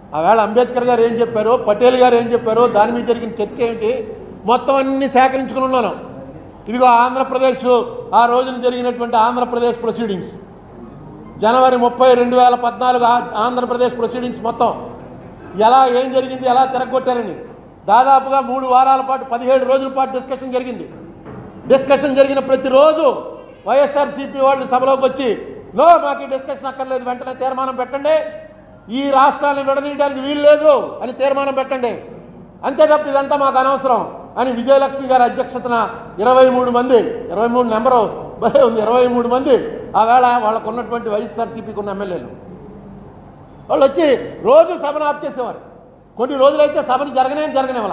ఆవేళ అంబేద్కర్ గారు ఏం చెప్పారో, పటేల్ గారు ఏం చెప్పారో, దాని మీద జరిగిన చర్చ ఏంటి, మొత్తం అన్నీ సేకరించుకుని ఉన్నాను. ఇదిగో ఆంధ్రప్రదేశ్, ఆ రోజున జరిగినటువంటి ఆంధ్రప్రదేశ్ ప్రొసీడింగ్స్, జనవరి 30, 2014 ఆంధ్రప్రదేశ్ ప్రొసీడింగ్స్ మొత్తం ఎలా ఏం జరిగింది, ఎలా తిరగొట్టారని దాదాపుగా 3 వారాల పాటు 17 రోజుల పాటు డిస్కషన్ జరిగింది. డిస్కషన్ జరిగిన ప్రతిరోజు వైఎస్ఆర్సీపీ వాళ్ళు సభలోకి వచ్చి, నో మాకు ఈ డిస్కషన్ అక్కర్లేదు, వెంటనే తీర్మానం పెట్టండి, ఈ రాష్ట్రాన్ని విడదీయడానికి వీలు లేదు అని తీర్మానం పెట్టండి, అంతే తప్ప ఇదంతా మాకు అనవసరం అని విజయలక్ష్మి గారి అధ్యక్షతన 23 మంది, 23 నెంబరు భలే ఉంది, 23 మంది ఆవేళ వాళ్ళకు ఉన్నటువంటి వైఎస్ఆర్సీపీకి ఉన్న ఎమ్మెల్యేలు వాళ్ళు వచ్చి రోజు సభను ఆఫ్ చేసేవారు. కొన్ని రోజులైతే సభను జరగనివ్వాల.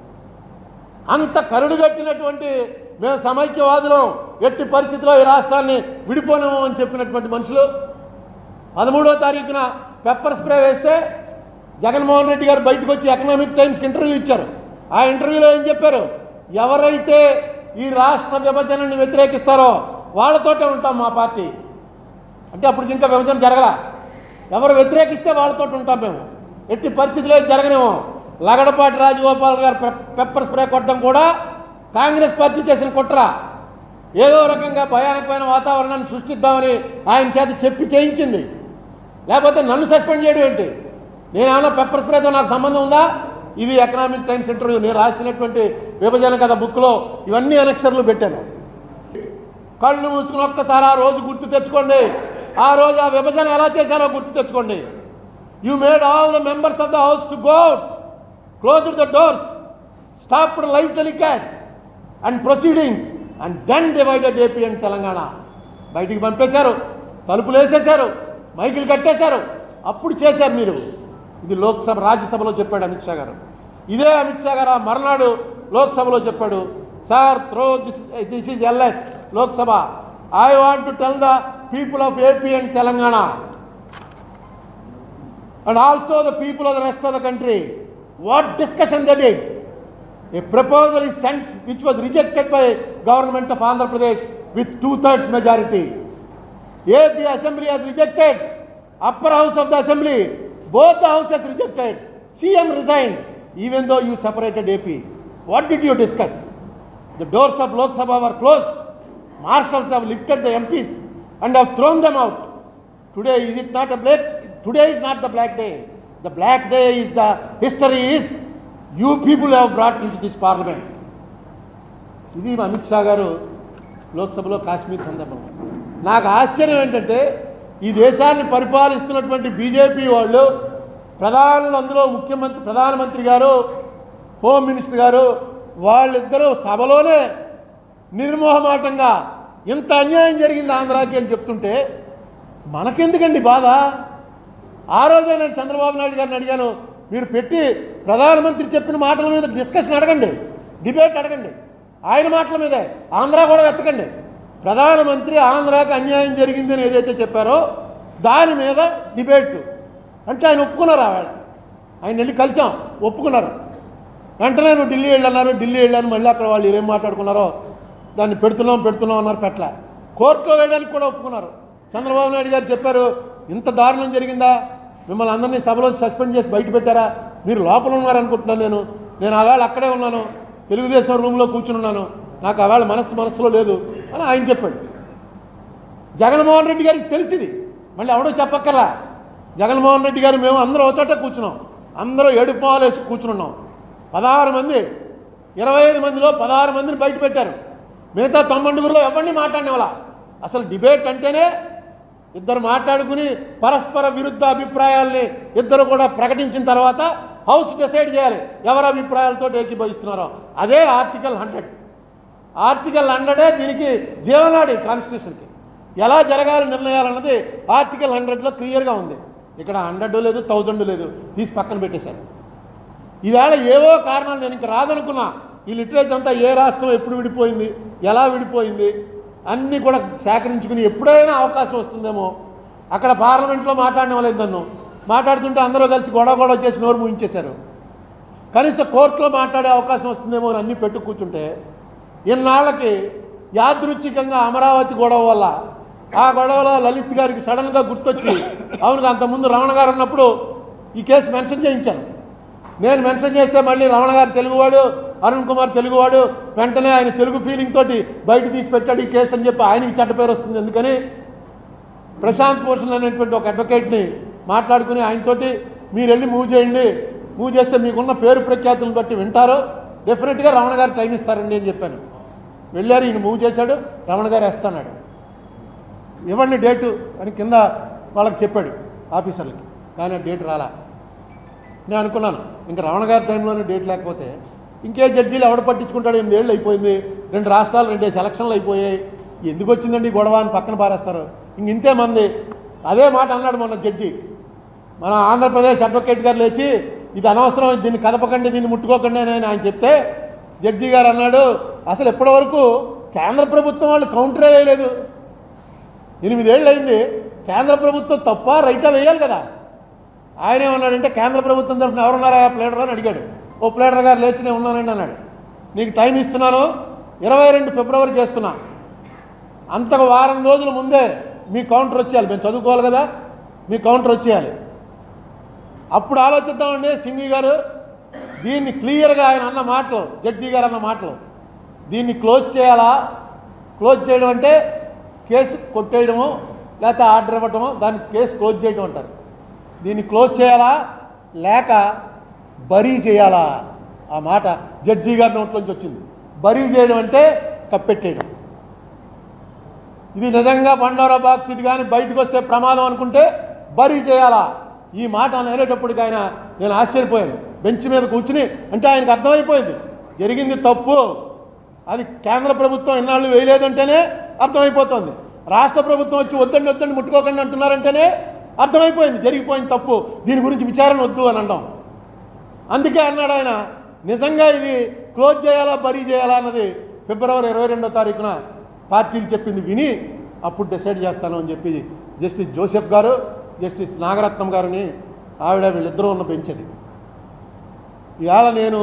అంత కరుడుగట్టినటువంటి మేము సమైక్యవాదులం, ఎట్టి పరిస్థితిలో ఈ రాష్ట్రాన్ని విడిపోలేము అని చెప్పినటువంటి మనుషులు 13వ తారీఖున పెప్పర్ స్ప్రే వేస్తే జగన్మోహన్ రెడ్డి గారు బయటకు వచ్చి ఎకనామిక్ టైమ్స్కి ఇంటర్వ్యూ ఇచ్చారు. ఆ ఇంటర్వ్యూలో ఏం చెప్పారు, ఎవరైతే ఈ రాష్ట్ర విభజనని వ్యతిరేకిస్తారో వాళ్ళతోటే ఉంటాం మా పార్టీ అంటే. అప్పుడు ఇంకా విభజన జరగల, ఎవరు వ్యతిరేకిస్తే వాళ్ళతో ఉంటాం మేము, ఎట్టి పరిస్థితిలో జరగనేమో. లగడపాటి రాజగోపాల్ గారు పెప్పర్ స్ప్రే కొట్టడం కూడా కాంగ్రెస్ పార్టీ చేసిన కుట్ర. ఏదో రకంగా భయానకమైన వాతావరణాన్ని సృష్టిద్దామని ఆయన చేత చెప్పి చేయించింది. లేకపోతే నన్ను సస్పెండ్ చేయడం ఏంటి? నేనేమన్నా పెప్పర్ స్ప్రేతో నాకు సంబంధం ఉందా? ఇది ఎకనామిక్ టైమ్స్ ఇంటర్వ్యూ, నేను రాసినటువంటి విభజన కథ బుక్లో ఇవన్నీ అనక్షరాలు పెట్టాను. కళ్ళు మూసుకుని ఒక్కసారి ఆ రోజు గుర్తు తెచ్చుకోండి, ఆ రోజు ఆ విభజన ఎలా చేశారో గుర్తు తెచ్చుకోండి. You made all the members of the house to go out, closed the doors, stopped live telecast and proceedings and then divided AP and Telangana. బయటికి పంపేశారు, తలుపులు వేసేశారు, మైకులు కట్టేశారు, అప్పుడు చేశారు మీరు. ఇది లోక్సభ రాజ్యసభలో చెప్పాడు అమిత్ షా గారు. ఇదే అమిత్ షా గారు ఆ మర్నాడు లోక్సభలో చెప్పాడు, sir through this is LS Lok Sabha, I want to tell the people of AP and Telangana and also the people of the rest of the country what discussion they did. A proposal is sent which was rejected by government of Andhra Pradesh with 2/3 majority. AP Assembly has rejected, upper house of the assembly, both the houses rejected, CM resigned even though you separated AP. What did you discuss? The doors of Lok Sabha were closed, marshals have lifted the MPs and have thrown them out. Today is it not a black? Today is not the black day. The black day is the history is you people have brought into this parliament. ఇది అమిత్ షా గారు లోక్సభలో కాశ్మీర్ సందర్భంగా. నాకు ఆశ్చర్యం ఏంటంటే ఈ దేశాన్ని పరిపాలిస్తున్నటువంటి BJP వాళ్ళు, ప్రధానులు, అందులో ప్రధానమంత్రి గారు, హోమ్ మినిస్టర్ గారు, వాళ్ళిద్దరూ సభలోనే నిర్మోహమాటంగా ఇంత అన్యాయం జరిగింది ఆంధ్రాకి అని చెప్తుంటే మనకెందుకండి బాధ? ఆ రోజే నేను చంద్రబాబు నాయుడు గారిని అడిగాను, మీరు పెట్టి ప్రధానమంత్రి చెప్పిన మాటల మీద డిస్కషన్ అడగండి, డిబేట్ అడగండి, ఆయన మాటల మీదే ఆంధ్ర కూడా వెతకండి. ప్రధానమంత్రి ఆంధ్రాకి అన్యాయం జరిగిందని ఏదైతే చెప్పారో దాని మీద డిబేట్ అంటే ఆయన ఒప్పుకున్నారు. ఆయన వెళ్ళి కలిసాం, ఒప్పుకున్నారు. వెంటనే నువ్వు ఢిల్లీ వెళ్ళన్నారు, ఢిల్లీ వెళ్ళాను, మళ్ళీ అక్కడ వాళ్ళు ఏం మాట్లాడుకున్నారో దాన్ని పెడుతున్నాం అన్నారు, పెట్టలే. కోర్టులో వేయడానికి కూడా ఒప్పుకున్నారు. చంద్రబాబు నాయుడు గారు చెప్పారు, ఇంత దారుణం జరిగిందా, మిమ్మల్ని అందరినీ సభలో సస్పెండ్ చేసి బయట పెట్టారా, మీరు లోపల ఉన్నారనుకుంటున్నాను, నేను ఆవేళ అక్కడే ఉన్నాను, తెలుగుదేశం రూమ్లో కూర్చుని ఉన్నాను, నాకు ఆవేళ మనసులో లేదు అని ఆయన చెప్పాడు. జగన్మోహన్ రెడ్డి గారికి తెలిసింది, మళ్ళీ ఎవడో చెప్పక్కర్లా. జగన్మోహన్ రెడ్డి గారు మేము అందరూ ఒకచోట కూర్చున్నాం, అందరూ ఏడుపాలు వేసి కూర్చున్నాం. 16 మంది, 25 మందిలో 16 మందిని బయట పెట్టారు. మిగతా 90 ఎవరిని మాట్లాడినవాళ్ళ. అసలు డిబేట్ అంటేనే ఇద్దరు మాట్లాడుకుని పరస్పర విరుద్ధ అభిప్రాయాల్ని ఇద్దరు కూడా ప్రకటించిన తర్వాత హౌస్ డిసైడ్ చేయాలి ఎవరి అభిప్రాయాలతో ఏకీభవిస్తున్నారో. అదే ఆర్టికల్ 100. ఆర్టికల్ 100 దీనికి జీవనాడి కాన్స్టిట్యూషన్కి. ఎలా జరగాలి నిర్ణయాలన్నది ఆర్టికల్ 100లో క్లియర్గా ఉంది. ఇక్కడ 100 లేదు, 1000 లేదు, తీసి పక్కన పెట్టేశారు. ఈవేళ ఏవో కారణాలు నేను ఇంకా రాదనుకున్నా. ఈ లిటరేచర్ అంతా ఏ రాష్ట్రం ఎప్పుడు విడిపోయింది, ఎలా విడిపోయింది అన్నీ కూడా సేకరించుకుని ఎప్పుడైనా అవకాశం వస్తుందేమో. అక్కడ పార్లమెంట్లో మాట్లాడిన వాళ్ళు నన్ను మాట్లాడుతుంటే అందరూ కలిసి గొడవ చేసి నోరు ముగించేశారు. కనీసం కోర్టులో మాట్లాడే అవకాశం వస్తుందేమో అని అన్నీ పెట్టు కూర్చుంటే ఇన్నాళ్ళకి యాదృచ్ఛికంగా అమరావతి గొడవ వల్ల ఆ గొడవలో లలిత్ గారికి సడన్గా గుర్తొచ్చి, అవును అంతకుముందు రమణ గారు ఉన్నప్పుడు ఈ కేసు మెన్షన్ చేయించాను. నేను మెన్షన్ చేస్తే మళ్ళీ రమణ గారు తెలుగువాడు, అరుణ్ కుమార్ తెలుగువాడు, వెంటనే ఆయన తెలుగు ఫీలింగ్ తోటి బయట తీసి పెట్టాడు ఈ కేసు అని చెప్పి ఆయనకి చెడ్డ పేరు వస్తుంది. ఎందుకని ప్రశాంత్ భూషణ్ అనేటువంటి ఒక అడ్వకేట్ని మాట్లాడుకుని ఆయనతోటి మీరు వెళ్ళి మూవ్ చేయండి, మూవ్ చేస్తే మీకున్న పేరు ప్రఖ్యాతులను బట్టి వింటారు, డెఫినెట్గా రమణ గారు టైం ఇస్తారండి అని చెప్పాను. వెళ్ళారు, ఈయన మూవ్ చేశాడు, రమణ గారు వేస్తాడు, ఇవ్వండి డేటు అని కింద వాళ్ళకి చెప్పాడు ఆఫీసర్లకి. కానీ ఆ డేట్ రాలా. నేను అనుకున్నాను ఇంకా రమణ గారి టైంలోనే డేట్ లేకపోతే ఇంకే జడ్జీలు ఎవడ పట్టించుకుంటాడు, 8 ఏళ్ళు అయిపోయింది, 2 రాష్ట్రాలు 2 ఎలక్షన్లు అయిపోయాయి, ఎందుకు వచ్చిందండి గొడవ అని పక్కన పారేస్తారు. ఇంతే మంది అదే మాట అన్నాడు మొన్న జడ్జి. మన ఆంధ్రప్రదేశ్ అడ్వకేట్ గారు లేచి ఇది అనవసరం, దీన్ని కదపకండి, దీన్ని ముట్టుకోకండి అని ఆయన చెప్తే జడ్జి గారు అన్నాడు, అసలు ఎప్పటి వరకు కేంద్ర ప్రభుత్వం వాళ్ళు కౌంటరే వేయలేదు, 8 ఏళ్ళు అయింది, కేంద్ర ప్రభుత్వం తప్ప రైటా వేయాలి కదా. ఆయన ఏమన్నాడంటే కేంద్ర ప్రభుత్వం తరఫున ఎవరున్నారా ప్లేడర్ అని అడిగాడు. ఓ ప్లేడర్ గారు లేచి నేను ఉన్నానండి అన్నాడు. నీకు టైం ఇస్తున్నాను, 22 ఫిబ్రవరి చేస్తున్నా, అంతకు వారం రోజుల ముందే మీ కౌంటర్ వచ్చేయాలి, మేము చదువుకోవాలి కదా, మీ కౌంటర్ వచ్చేయాలి, అప్పుడు ఆలోచిద్దామండి. సింఘీ గారు దీన్ని క్లియర్గా ఆయన అన్న మాటలు, జడ్జి గారు అన్న మాటలు, దీన్ని క్లోజ్ చేయాలా, క్లోజ్ చేయడం అంటే కేసు కొట్టేయడము లేకపోతే ఆర్డర్ ఇవ్వటము, దాన్ని కేసు క్లోజ్ చేయడం అంటారు. దీన్ని క్లోజ్ చేయాలా లేక బరీ చేయాలా, ఆ మాట జడ్జి గారి నోట్లోంచి వచ్చింది. బరీ చేయడం అంటే కప్పెట్టేయడం. ఇది నిజంగా పండోరా బాక్స్, ఇది కానీ బయటకు వస్తే ప్రమాదం అనుకుంటే బరీ చేయాలా. ఈ మాట అనేటప్పటికి ఆయన నేను ఆశ్చర్యపోయాను. బెంచ్ మీద కూర్చుని, అంటే ఆయనకు అర్థమైపోయింది జరిగింది తప్పు, అది కేంద్ర ప్రభుత్వం ఎన్నాళ్ళు వేయలేదంటేనే అర్థమైపోతుంది, రాష్ట్ర ప్రభుత్వం వచ్చి వద్దండి ముట్టుకోకండి అంటున్నారంటేనే అర్థమైపోయింది జరిగిపోయింది తప్పు, దీని గురించి విచారణ వద్దు అని అనడం. అందుకే అన్నాడు ఆయన, నిజంగా ఇది క్లోజ్ చేయాలా బరీ చేయాలా అన్నది ఫిబ్రవరి 22వ తారీఖున పార్టీలు చెప్పింది విని అప్పుడు డిసైడ్ చేస్తాను అని చెప్పి జస్టిస్ జోసెఫ్ గారు, జస్టిస్ నాగరత్నం గారిని ఆవిడ వీళ్ళిద్దరూ ఉన్న బెంచ్ అది. ఇవాళ నేను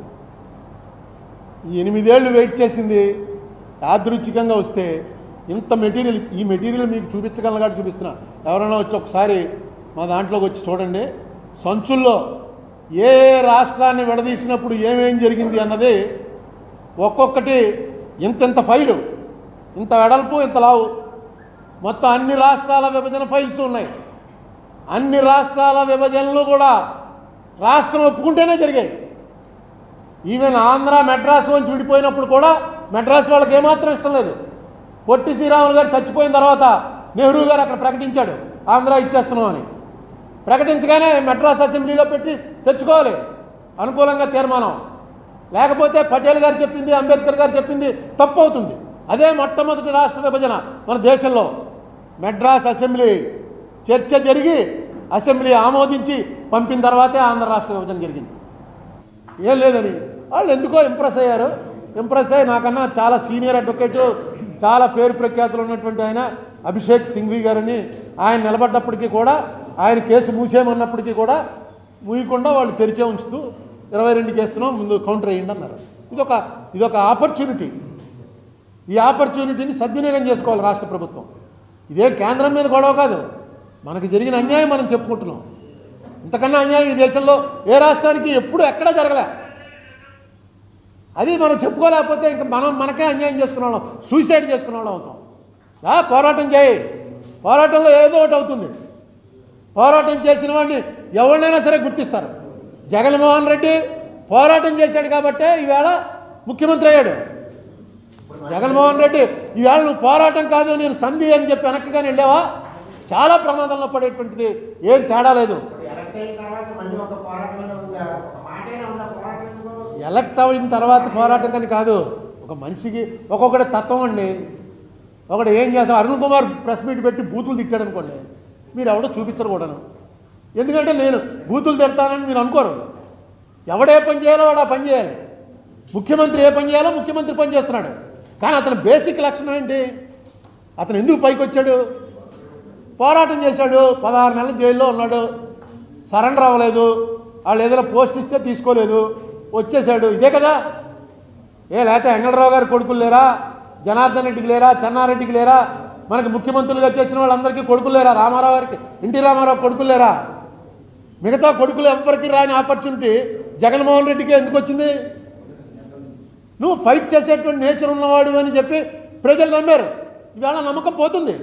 ఈ 8 ఏళ్ళు వెయిట్ చేసింది యాదృచ్ఛికంగా వస్తే ఇంత మెటీరియల్, ఈ మెటీరియల్ మీకు చూపించగలను కాబట్టి చూపిస్తున్నా. ఎవరైనా వచ్చి ఒకసారి మా దాంట్లోకి వచ్చి చూడండి. సంచుల్లో ఏ రాష్ట్రాన్ని విడదీసినప్పుడు ఏమేం జరిగింది అన్నది ఒక్కొక్కటి ఇంత ఫైలు, ఇంత వెడల్పు, ఇంత లావు, మొత్తం అన్ని రాష్ట్రాల విభజన ఫైల్స్ ఉన్నాయి. అన్ని రాష్ట్రాల విభజనలు కూడా రాష్ట్రం ఒప్పుకుంటేనే జరిగాయి. ఈవెన్ ఆంధ్ర మెడ్రాస్ నుంచి విడిపోయినప్పుడు కూడా మెడ్రాస్ వాళ్ళకి ఏమాత్రం ఇష్టం లేదు. పొట్టి శ్రీరాములు గారు చచ్చిపోయిన తర్వాత నెహ్రూ గారు అక్కడ ప్రకటించాడు ఆంధ్ర ఇచ్చేస్తున్నాం అని. ప్రకటించగానే మెడ్రాస్ అసెంబ్లీలో పెట్టి తెచ్చుకోవాలి అనుకూలంగా తీర్మానం, లేకపోతే పటేల్ గారు చెప్పింది, అంబేద్కర్ గారు చెప్పింది తప్పు అవుతుంది. అదే మొట్టమొదటి రాష్ట్ర విభజన మన దేశంలో. మెడ్రాస్ అసెంబ్లీ చర్చ జరిగి అసెంబ్లీ ఆమోదించి పంపిన తర్వాతే ఆంధ్ర రాష్ట్ర విభజన జరిగింది. ఏం లేదని వాళ్ళు ఎందుకో ఇంప్రెస్ అయ్యారు. ఇంప్రెస్ అయ్యి నాకన్నా చాలా సీనియర్ అడ్వకేటు, చాలా పేరు ప్రఖ్యాతులు ఉన్నటువంటి ఆయన అభిషేక్ సింఘ్వి గారని, ఆయన నిలబడ్డప్పటికీ కూడా, ఆయన కేసు మూసేయమన్నప్పటికీ కూడా మూయకుండా వాళ్ళు తెరిచే ఉంచుతూ 22 చేస్తున్నాం, ముందు కౌంటర్ వేయండి అన్నారు. ఇదొక ఆపర్చునిటీ. ఈ ఆపర్చునిటీని సద్వినియోగం చేసుకోవాలి రాష్ట్ర ప్రభుత్వం. ఇదే కేంద్రం మీద గొడవ కాదు, మనకి జరిగిన అన్యాయం మనం చెప్పుకుంటున్నాం. ఇంతకన్నా అన్యాయం ఈ దేశంలో ఏ రాష్ట్రానికి ఎప్పుడు ఎక్కడా జరగలే. అది మనం చెప్పుకోలేకపోతే ఇంకా మనకే అన్యాయం చేసుకునే వాళ్ళం, సూసైడ్ చేసుకునే వాళ్ళం అవుతాం. పోరాటం చేయి, పోరాటంలో ఏదో ఒకటి అవుతుంది. పోరాటం చేసిన వాడిని ఎవరినైనా సరే గుర్తిస్తారు. జగన్మోహన్ రెడ్డి పోరాటం చేశాడు కాబట్టే ఈవేళ ముఖ్యమంత్రి అయ్యాడు. జగన్మోహన్ రెడ్డి ఈవేళ నువ్వు పోరాటం కాదు నేను సంధి అని చెప్పి వెనక్కిగానే వెళ్ళావా చాలా ప్రమాదంలో పడేటువంటిది, ఏం తేడా లేదు. ఎలక్ట్ అయిన తర్వాత పోరాటం కానీ కాదు, ఒక మనిషికి ఒక్కొక్కటి తత్వం అండి. ఒకటి ఏం చేస్తాం, అరుణ్ కుమార్ ప్రెస్ మీట్ పెట్టి బూతులు తిట్టాడు అనుకోండి, మీరు ఎవడో చూపించరు కూడాను. ఎందుకంటే నేను బూతులు తిడతానని మీరు అనుకోరు. ఎవడే పని చేయాలో వాడు ఆ పని చేయాలి. ముఖ్యమంత్రి ఏ పని చేయాలో ముఖ్యమంత్రి పని చేస్తున్నాడు. కానీ అతని బేసిక్ లక్షణం ఏంటి, అతను ఎందుకు పైకి వచ్చాడు? పోరాటం చేశాడు, 16 నెలలు జైల్లో ఉన్నాడు, సరెండర్ అవ్వలేదు, వాళ్ళు ఏదైనా పోస్ట్ ఇస్తే తీసుకోలేదు, వచ్చేసాడు. ఇదే కదా. లేకపోతే వెంకటరావు గారి కొడుకులు లేరా, జనార్దన్ రెడ్డికి లేరా, చెన్నారెడ్డికి లేరా, మనకి ముఖ్యమంత్రులుగా చేసిన వాళ్ళందరికీ కొడుకులు లేరా, రామారావు గారికి, ఎన్టీ రామారావు కొడుకులు లేరా? మిగతా కొడుకులు ఎవరికి రాని ఆపర్చునిటీ జగన్మోహన్ రెడ్డికి ఎందుకు వచ్చింది? నువ్వు ఫైట్ చేసేటువంటి నేచర్ ఉన్నవాడు అని చెప్పి ప్రజలు నమ్మారు. ఇవాళ నమ్మకం పోతుంది.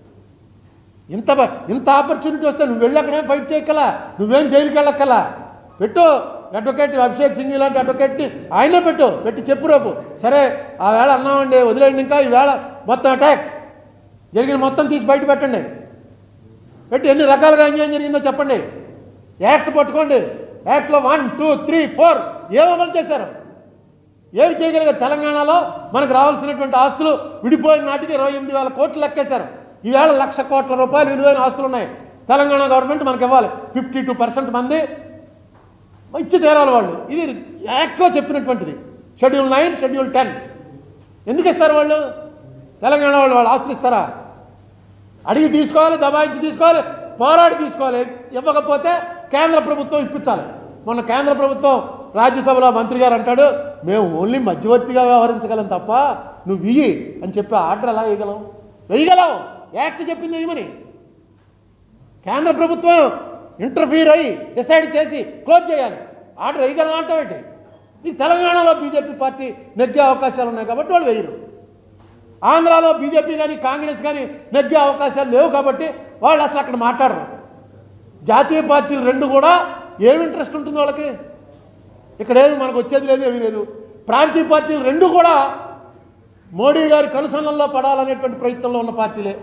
ఇంత ఆపర్చునిటీ వస్తే నువ్వు వెళ్ళి అక్కడేం ఫైట్ చేయగల, నువ్వేం జైలుకి వెళ్ళక్కల. పెట్టు అడ్వకేట్ అభిషేక్ సింగ్ లాంటి అడ్వకేట్ని ఆయనే పెట్టి చెప్పు రేపు. సరే ఆ వేళ అన్నామండి వదిలేయండి, ఇంకా ఈవేళ మొత్తం అటాక్ జరిగిన మొత్తం తీసి బయట పెట్టండి. పెట్టి ఎన్ని రకాలుగా అన్యాయం జరిగిందో చెప్పండి. యాక్ట్ పట్టుకోండి. యాక్ట్లో 1, 2, 3, 4 ఏం అమలు చేశారు, ఏమి చేయగలిగారు? తెలంగాణలో మనకు రావాల్సినటువంటి ఆస్తులు విడిపోయిన నాటికి 28,000 కోట్లు లెక్కేశారు. ఈవేళ 1,00,000 కోట్ల రూపాయలు విలువైన ఆస్తులు ఉన్నాయి. తెలంగాణ గవర్నమెంట్ మనకు ఇవ్వాలి. 52% మంది ఇచ్చి తీరాలి వాళ్ళు. ఇది యాక్ట్లో చెప్పినటువంటిది. షెడ్యూల్ 9, షెడ్యూల్ 10 ఎందుకు ఇస్తారు వాళ్ళు? తెలంగాణ వాళ్ళు ఆస్తులు ఇస్తారా? అడిగి తీసుకోవాలి, దబాయించి తీసుకోవాలి, పోరాడి తీసుకోవాలి. ఇవ్వకపోతే కేంద్ర ప్రభుత్వం ఇప్పించాలి. మొన్న కేంద్ర ప్రభుత్వం రాజ్యసభలో మంత్రి గారు అంటాడు, మేము ఓన్లీ మధ్యవర్తిగా వ్యవహరించగలం తప్ప నువ్వు ఇయ్యి అని చెప్పి ఆర్డర్ ఎలా వేయగలవు? యాక్ట్ చెప్పింది ఏమని? కేంద్ర ప్రభుత్వం ఇంటర్ఫీర్ అయ్యి డిసైడ్ చేసి క్లోజ్ చేయాలి. ఆర్డర్ వేయగలం అంటావేంటి? నీకు తెలంగాణలో బీజేపీ పార్టీ నెగ్గే అవకాశాలు ఉన్నాయి కాబట్టి వాళ్ళు వేయరు. ఆంధ్రాలో బీజేపీ కానీ కాంగ్రెస్ కానీ నెగ్గే అవకాశాలు లేవు కాబట్టి వాళ్ళు అసలు అక్కడ మాట్లాడరు. జాతీయ పార్టీలు రెండు కూడా ఏమి ఇంట్రెస్ట్ ఉంటుంది వాళ్ళకి? ఇక్కడేమి మనకు వచ్చేది లేదు, ఏమీ లేదు. ప్రాంతీయ పార్టీలు రెండు కూడా మోడీ గారి కనుసన్నల్లో పడాలనేటువంటి ప్రయత్నంలో ఉన్న పార్టీలే.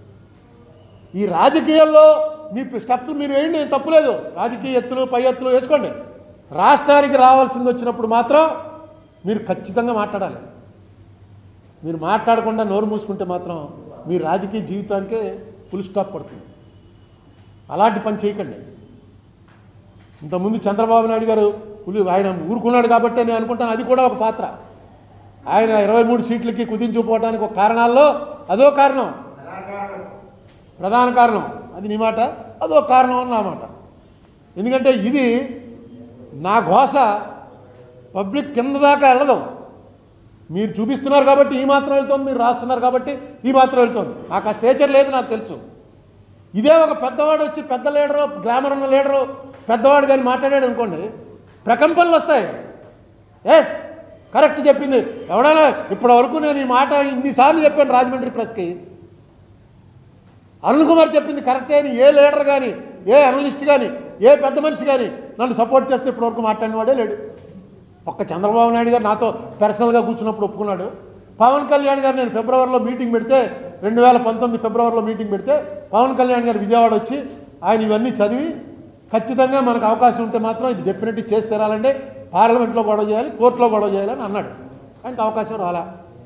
ఈ రాజకీయాల్లో మీ స్టెప్స్ మీరు వేయండి, తప్పులేదు. రాజకీయ ఎత్తులు పై ఎత్తులు వేసుకోండి. రాష్ట్రానికి రావాల్సింది వచ్చినప్పుడు మాత్రం మీరు ఖచ్చితంగా మాట్లాడాలి. మీరు మాట్లాడకుండా నోరు మూసుకుంటే మాత్రం మీ రాజకీయ జీవితానికే ఫుల్ స్టాప్ పడుతుంది. అలాంటి పని చేయకండి. ఇంతకుముందు చంద్రబాబు నాయుడు గారు ఆయన ఊరుకున్నాడు కాబట్టి నేను అనుకుంటాను అది కూడా ఒక పాత్ర. ఆయన 23 సీట్లకి కుదించుకుపోవడానికి ఒక కారణాల్లో అదో కారణం, ప్రధాన కారణం. అది నీ మాట, అదో కారణం అని నా మాట. ఎందుకంటే ఇది నా ఘోష పబ్లిక్ కింద దాకా వెళ్ళదు. మీరు చూపిస్తున్నారు కాబట్టి ఈ మాత్రం వెళ్తుంది, మీరు రాస్తున్నారు కాబట్టి ఈ మాత్రం వెళ్తుంది. నాకు ఆ స్టేచర్ లేదు, నాకు తెలుసు. ఇదే ఒక పెద్దవాడు వచ్చి పెద్ద లీడరు, గ్లామర్ ఉన్న లీడరు, పెద్దవాడు కానీ మాట్లాడాడు అనుకోండి, ప్రకంపనలు వస్తాయి. ఎస్ కరెక్ట్ చెప్పింది. ఎవడైనా ఇప్పటి వరకు నేను ఈ మాట ఇన్నిసార్లు చెప్పాను రాజమండ్రి ప్రెస్కి. అరుణ్ కుమార్ చెప్పింది కరెక్టే అని ఏ లీడర్ కానీ, ఏ అనలిస్ట్ కానీ, ఏ పెద్ద మనిషి కానీ నన్ను సపోర్ట్ చేస్తే ఇప్పటివరకు మాట్లాడినవాడే లేడు. ఒక్క చంద్రబాబు నాయుడు గారు నాతో పర్సనల్గా కూర్చున్నప్పుడు ఒప్పుకున్నాడు. పవన్ కళ్యాణ్ గారు నేను ఫిబ్రవరిలో మీటింగ్ పెడితే, 2019 ఫిబ్రవరిలో మీటింగ్ పెడితే పవన్ కళ్యాణ్ గారు విజయవాడ వచ్చి ఆయన ఇవన్నీ చదివి ఖచ్చితంగా మనకు అవకాశం ఉంటే మాత్రం ఇది డెఫినెట్లీ చేసి తీరాలంటే పార్లమెంట్లో గొడవ చేయాలి, కోర్టులో గొడవ చేయాలని అన్నాడు. ఆయనకు అవకాశం రాలా.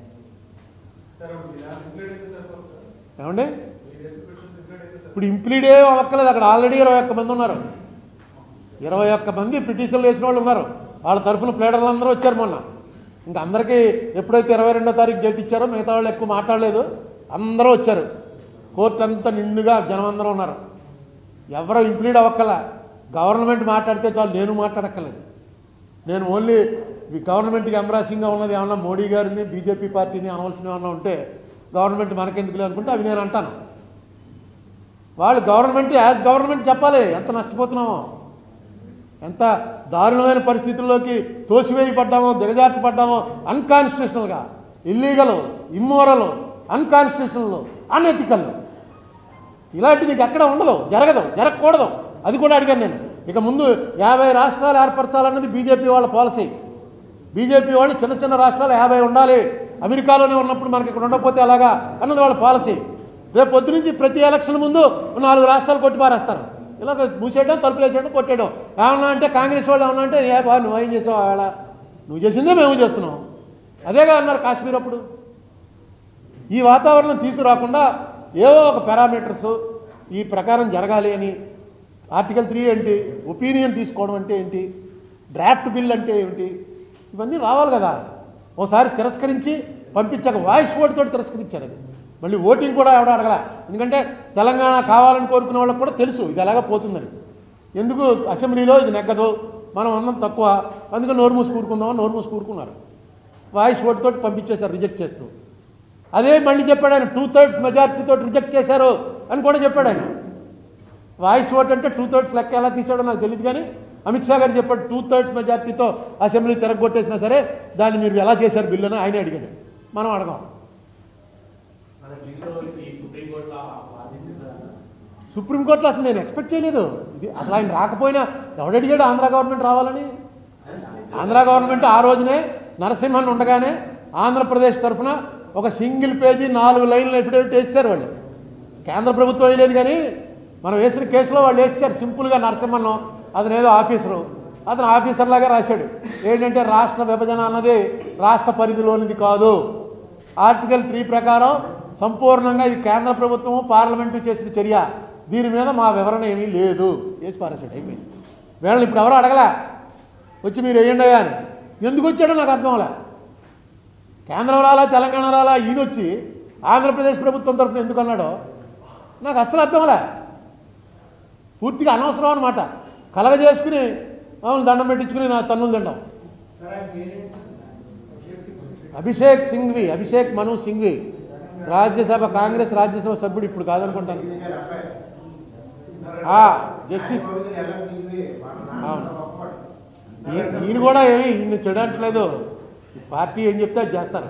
ఏమండి ఇప్పుడు ఇంప్లీడే అవ్వక్కలేదు. అక్కడ ఆల్రెడీ 21 మంది ఉన్నారు. 21 మంది పిటిషన్లు వేసిన వాళ్ళు ఉన్నారు. వాళ్ళ తరఫున ప్లేడర్లు అందరూ వచ్చారు మొన్న. ఇంకా అందరికీ ఎప్పుడైతే 22వ తారీఖు డేట్ ఇచ్చారో మిగతా వాళ్ళు ఎక్కువ మాట్లాడలేదు, అందరూ వచ్చారు. కోర్టు అంతా నిండుగా జనం అందరూ ఉన్నారు. ఎవరో ఇంప్లీడ్ అవ్వక్కల. గవర్నమెంట్ మాట్లాడితే చాలు, నేను మాట్లాడక్కర్లేదు. నేను ఓన్లీ గవర్నమెంట్కి ఎంబ్రాసింగ్గా ఉన్నది ఏమన్నా మోడీ గారిని బీజేపీ పార్టీని అనవలసినవి ఏమన్నా ఉంటే గవర్నమెంట్ మనకెందుకులే అనుకుంటే అవి నేను అంటాను. వాళ్ళు గవర్నమెంట్ యాజ్ గవర్నమెంట్ చెప్పాలి ఎంత నష్టపోతున్నామో, ఎంత దారుణమైన పరిస్థితుల్లోకి తోసివేయబడ్డామో, దిగజార్చబడ్డామో. అన్కాన్స్టిట్యూషనల్గా, ఇల్లీగల్, ఇమ్మోరల్, అన్కాన్స్టిట్యూషనల్, అన్ఎథికల్. ఇలాంటిది ఎక్కడ ఉండదు, జరగదు, జరగకూడదు. అది కూడా అడిగాను నేను. ఇక ముందు 50 రాష్ట్రాలు ఏర్పరచాలన్నది బీజేపీ వాళ్ళ పాలసీ. బీజేపీ వాళ్ళు చిన్న చిన్న రాష్ట్రాలు 50 ఉండాలి, అమెరికాలోనే ఉన్నప్పుడు మనకి ఇక్కడ ఉండకపోతే అలాగా అన్నది వాళ్ళ పాలసీ. రేపు పొద్దు నుంచి ప్రతి ఎలక్షన్ ముందు 4 రాష్ట్రాలు కొట్టి పారేస్తారు. ఇలా మూసేయడం, తలుపులు వేసేయడం, కొట్టేయడం. ఏమన్నా అంటే కాంగ్రెస్ వాళ్ళు ఏమన్నా అంటే ఏ బా నువ్వు ఏం చేసావు, ఆవేళ నువ్వు చేసిందే మేము చేస్తున్నాం. అదేగా అన్నారు కాశ్మీర్ అప్పుడు. ఈ వాతావరణం తీసుకురాకుండా ఏవో ఒక పారామీటర్స్ ఈ ప్రకారం జరగాలి అని. ఆర్టికల్ 3 ఏంటి, ఒపీనియన్ తీసుకోవడం అంటే ఏంటి, డ్రాఫ్ట్ బిల్ అంటే ఏమిటి, ఇవన్నీ రావాలి కదా. ఓసారి తిరస్కరించి పంపించాక వాయిస్ ఓటుతో తిరస్కరించారు. అది మళ్ళీ ఓటింగ్ కూడా ఎవడో అడగల. ఎందుకంటే తెలంగాణ కావాలని కోరుకునే వాళ్ళకి కూడా తెలుసు ఇది ఎలాగ పోతుందని. ఎందుకు అసెంబ్లీలో ఇది నెగ్గదు, మనం ఉన్నది తక్కువ, అందుకని నోరు మూసి కూరుకుందామని నోరు మూసి కూరుకున్నారు. వాయిస్ ఓటుతో పంపించేశారు రిజెక్ట్ చేస్తూ. అదే మళ్ళీ చెప్పాడు ఆయన 2/3 మెజారిటీతో రిజెక్ట్ చేశారు అని కూడా చెప్పాడు ఆయన. వాయిస్ ఓట్ అంటే 2/3 లెక్క ఎలా తీసాడో నాకు తెలియదు, కానీ అమిత్ షా గారు చెప్పాడు 2/3 మెజార్టీతో అసెంబ్లీ తిరగొట్టేసినా సరే దాన్ని మీరు ఎలా చేశారు బిల్లు అని ఆయనే అడిగాడు. మనం అడగాం. సుప్రీంకోర్టులో అసలు నేను ఎక్స్పెక్ట్ చేయలేదు ఇది. అసలు ఆయన రాకపోయినా ఎవడు అడిగాడు ఆంధ్ర గవర్నమెంట్ రావాలని? ఆంధ్ర గవర్నమెంట్ ఆ రోజునే నరసింహన్ ఉండగానే ఆంధ్రప్రదేశ్ తరఫున ఒక సింగిల్ పేజీ 4 లైన్లు ఎఫిడవిట్ వేసారు వాళ్ళు. కేంద్ర ప్రభుత్వం వేయలేదు, కానీ మనం వేసిన కేసులో వాళ్ళు వేసారు సింపుల్గా. నరసింహన్ అతను ఏదో ఆఫీసరు, అతను ఆఫీసర్ లాగా రాశాడు. ఏంటంటే రాష్ట్ర విభజన అన్నది రాష్ట్ర పరిధిలోనిది కాదు, ఆర్టికల్ 3 ప్రకారం సంపూర్ణంగా ఇది కేంద్ర ప్రభుత్వము పార్లమెంటు చేసిన చర్య, దీని మీద మా వివరణ ఏమీ లేదు, వేసి పారేసాడు. అయిపోయింది. వీళ్ళని ఇప్పుడు ఎవరో అడగలే వచ్చి మీరు వేయండి అయ్యా అని. ఎందుకు వచ్చాడో నాకు అర్థం అవలే. కేంద్రం రాలా, తెలంగాణ రాలా, ఈయన వచ్చి ఆంధ్రప్రదేశ్ ప్రభుత్వం తరఫున ఎందుకు అన్నాడో నాకు అస్సలు అర్థం అవలే. పూర్తిగా అనవసరం అనమాట. కలగజేసుకుని మామూలు దండం పెట్టించుకుని నా తన్నులు దండం. అభిషేక్ సింఘ్వి, అభిషేక్ మను సింఘ్వి, రాజ్యసభ కాంగ్రెస్ రాజ్యసభ సభ్యుడు, ఇప్పుడు కాదనుకుంటాను. జస్టిస్ అవును. ఈయన కూడా ఏమి ఈయన చెడట్లేదు, పార్టీ ఏం చెప్తే అది చేస్తారు.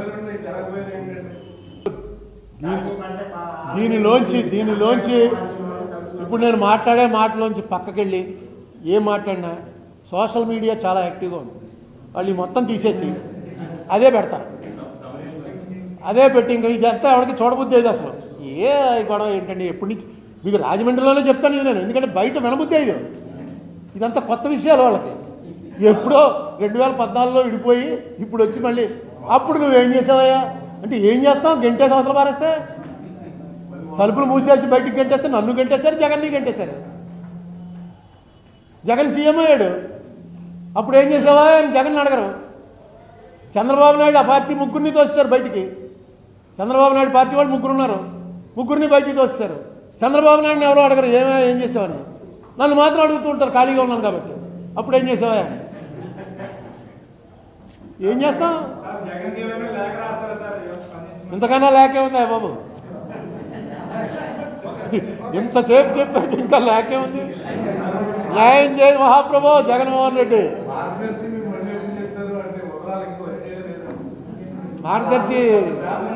దీనిలోంచి ఇప్పుడు నేను మాట్లాడే మాటలోంచి పక్కకెళ్ళి ఏం మాట్లాడినా సోషల్ మీడియా చాలా యాక్టివ్గా ఉంది. వాళ్ళు మొత్తం తీసేసి అదే పెడతారు, అదే పెట్టి ఇంకా ఇదంతా ఎవరికి చూడబుద్ధి అయ్యేది. అసలు ఏ గొడవ ఏంటండి? ఎప్పటి నుంచి మీకు రాజమండ్రిలోనే చెప్తాను ఇది నేను, ఎందుకంటే బయట వినబుద్ధి అయ్యేది. ఇదంతా కొత్త విషయాలు వాళ్ళకి. ఎప్పుడో 2014లో విడిపోయి ఇప్పుడు వచ్చి మళ్ళీ అప్పుడు నువ్వేం చేసావయ్యా అంటే ఏం చేస్తావు? గంటేసి అవతల పారేస్తే, తలుపులు మూసేసి బయటికి గంటేస్తే నన్ను గంటేశారు, జగన్ని గంటేశారు. జగన్ సీఎం అయ్యాడు, అప్పుడు ఏం చేసావా అని జగన్ అడగరు. చంద్రబాబు నాయుడు ఆ పార్టీ ముగ్గురిని తోసేశారు బయటికి. చంద్రబాబు నాయుడు పార్టీ వాళ్ళు ముగ్గురున్నారు, ముగ్గురిని బయటికి తోసేశారు. చంద్రబాబు నాయుడుని ఎవరో అడగరు ఏం చేసావని. నన్ను మాత్రం అడుగుతూ ఉంటారు ఖాళీగా ఉన్నాను కాబట్టి. అప్పుడు ఏం చేసావా? ఏం చేస్తాం? ఇంతకన్నా లేకే ఉందా బాబు? ఇంతసేపు చెప్పాక ఇంకా లేకే ఉంది. న్యాయం చేయండి మహాప్రభు జగన్మోహన్ రెడ్డి. మార్గదర్శి